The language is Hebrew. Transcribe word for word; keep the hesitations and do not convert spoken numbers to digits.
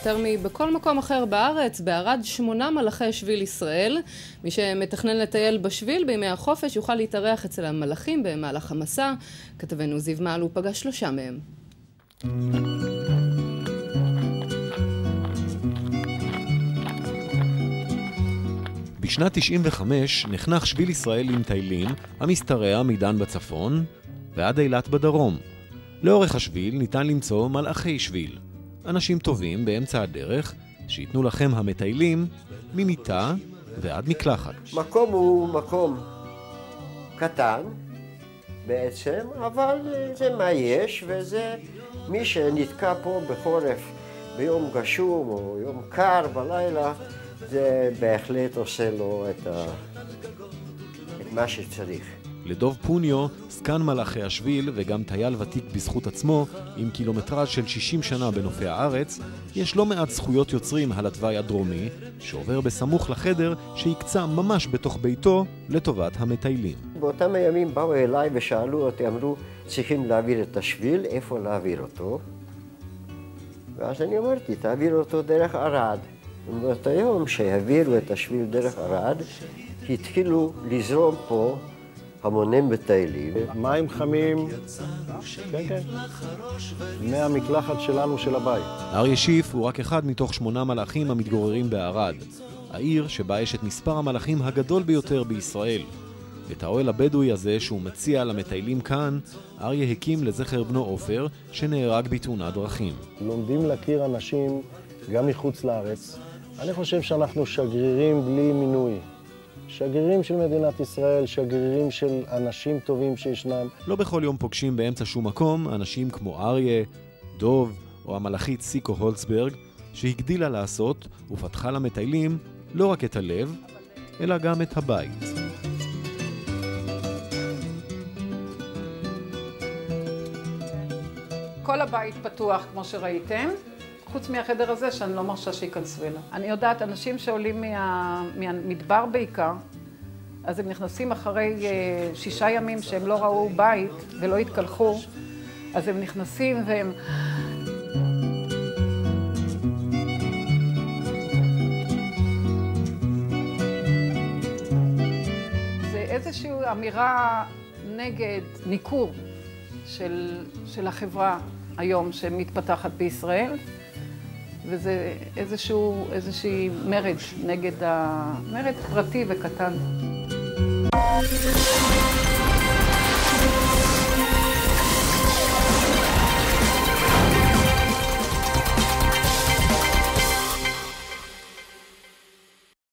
יותר מבכל מקום אחר בארץ, בערד שמונה מלאכי שביל ישראל. מי שמתכנן לטייל בשביל בימי החופש יוכל להתארח אצל המלאכים במהלך המסע. כתבנו זיו מעלו פגש שלושה מהם. בשנת תשעים וחמש נחנך שביל ישראל עם טיילים המשתרע מדן בצפון ועד אילת בדרום. לאורך השביל ניתן למצוא מלאכי שביל, אנשים טובים באמצע הדרך שיתנו לכם המטיילים ממיטה ועד מקלחת. מקום הוא מקום קטן בעצם, אבל זה מה יש, וזה מי שנתקע פה בחורף ביום גשום או יום קר בלילה, זה בהחלט עושה לו את, ה... את מה שצריך. לדוב פוניו, סקן מלאכי השביל וגם טייל ותיק בזכות עצמו, עם קילומטראז' של שישים שנה בנופי הארץ, יש לא מעט זכויות יוצרים על התוואי הדרומי, שעובר בסמוך לחדר שיקצה ממש בתוך ביתו לטובת המטיילים. באותם הימים באו אליי ושאלו אותי, אמרו, צריכים להעביר את השביל, איפה להעביר אותו? ואז אני אמרתי, תעביר אותו דרך ערד. ובאותו יום שהעבירו את השביל דרך ערד, התחילו לזרום פה המוני מטיילים. מים חמים, כן, כן, מהמקלחת שלנו של הבית. אריה שיף הוא רק אחד מתוך שמונה מלאכים המתגוררים בערד, העיר שבה יש את מספר המלאכים הגדול ביותר בישראל. את האוהל הבדואי הזה שהוא מציע למטיילים כאן, אריה הקים לזכר בנו עופר שנהרג בתאונת דרכים. לומדים להכיר אנשים גם מחוץ לארץ. אני חושב שאנחנו שגרירים בלי מינוי. שגרירים של מדינת ישראל, שגרירים של אנשים טובים שישנם. לא בכל יום פוגשים באמצע שום מקום אנשים כמו אריה, דוב או המלאכית סיקו הולצברג, שהגדילה לעשות ופתחה למטיילים לא רק את הלב, אלא גם את הבית. כל הבית פתוח כמו שראיתם. חוץ מהחדר הזה שאני לא מרשה שיכנסו אליו. אני יודעת, אנשים שעולים מה... מהמדבר בעיקר, אז הם נכנסים אחרי uh, שישה ימים שהם לא ראו בית ולא התקלחו, אז הם נכנסים והם... זה איזושהי אמירה נגד ניכור של, של החברה היום שמתפתחת בישראל. וזה איזשהו, איזושהי מרד נגד המרד פרטי וקטן.